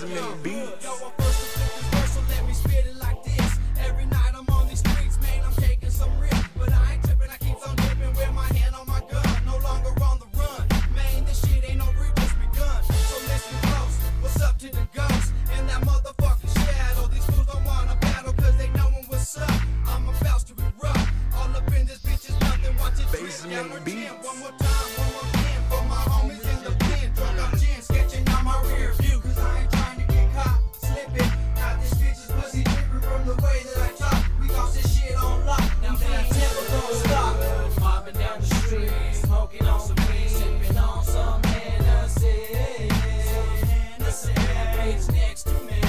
Basement Beats. Yo, I'm first to flip this verse, so let me spit it like this. Every night I'm on these streets, man, I'm taking some risks, but I ain't tripping, I keep on dipping with my hand on my gun. No longer on the run, man, this shit ain't no real, just begun. So listen close, what's up to the ghost and that motherfucking shadow? These fools don't wanna battle, cause they knowin' what's up. I'm about to erupt, all up in this bitch is nothing, watch it drip down her chin. One more time, one more again, for my homies in the pen. Drunk up gin, sketching out my rear view, cause I ain't trying to get caught slipping. Now this bitch is pussy dripping from the way that I talk. We got this shit on lock, now that never gonna stop. Mobbing down the street, smoking on some weed, sipping on some Hennessy. That bitch next to me,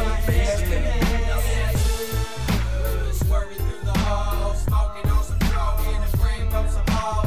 swerving through the hall, smoking on some dope in the bring up some hall.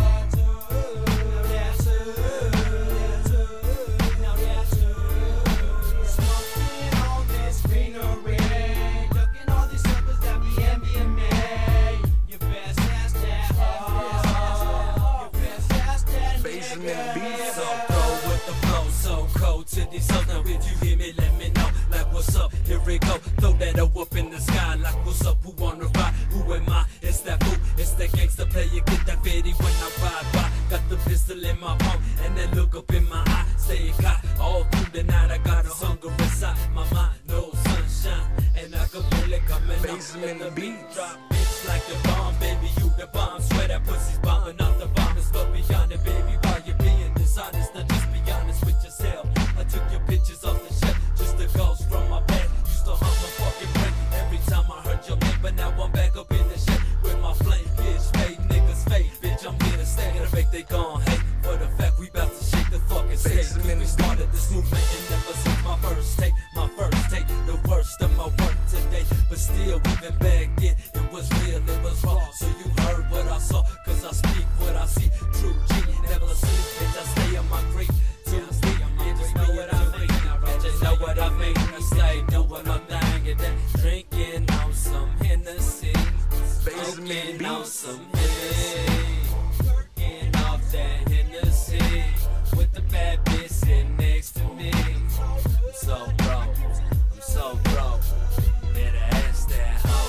Smoking on this greenery, looking all these suckers that be envying me. You best ask that hoe, you best ask that Basement nigga. Beats. So cold with the flow, so cold to these souls. Now if you hear me, let me know. Like what's up, here we go. Throw that up in the sky. Like what's up, who wanna ride? Who am I? It's that boo, it's that gangsta player. Get that fitty when I ride by. Got the pistol in my palm and that look up in my eye. Stay hot all through the night. I got a hunger inside my mind, no sunshine, and I can feel it coming up. Basement And the beat Beats. drop, bitch, like the bomb, baby. You the bomb. Swear that pussy's bombing off the bomb. It's go beyond it, baby. Why you being dishonest? Now just be honest with yourself. I took your pictures off the shelf, just the ghost from my bed. Used to hunt my fucking brain every time I heard your name, but now I'm back up in the shit with my flame. Bitch, fake niggas fake. Bitch, I'm here to stay. Gonna make they gon' hate for the fact we bout to shake the fucking stage. Basement We started this movement and never since my first take, the worst of my work today. But still, even back then, it was real, it was raw. So you heard what I saw, cause I speak what I see. True G, never sleep, bitch, I stay on my creek. Till the sleep, you just know what I mean. Just know what I mean. I stay doing my thing and then drinking on some Hennessy. Basement Smoking on Beats. some Hennessy. Working off that Hennessy. With the bad bitch sitting next to me. I'm so broke, I'm so broke. Better ask that hoe.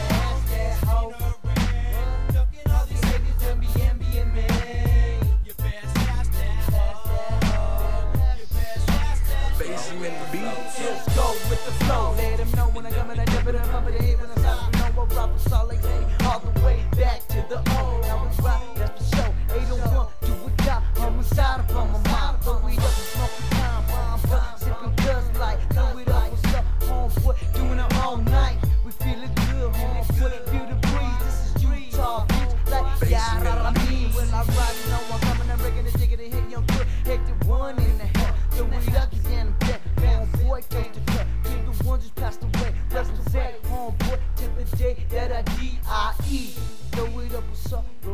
Looking all these niggas that be envying me. You best ask that hoe, you best ask that Basement Beats. Just go with the flow. Let them know when I come and I jump it up over the head when I stop. You know what rock with Salt Lake City all the way back to the O. Now we rock, that's for show. 801, do a job, homicide upon my mind. Throw it up and smoke the time, bomb, but sipping cuz like, throw it up, what's up, homeboy, doing it all night. We feeling good, homeboy, feel the breeze. This is Utah Beach, like, yeah, I mean. When I ride, you know I'm coming, I'm breaking the ticket and hit your foot. Hectic 1 in the head, throw it up, he's in the back. Homeboy, take the cut, to the one just passed away. Represent, homeboy, to the day that I D.I.E. Throw it up, what's up,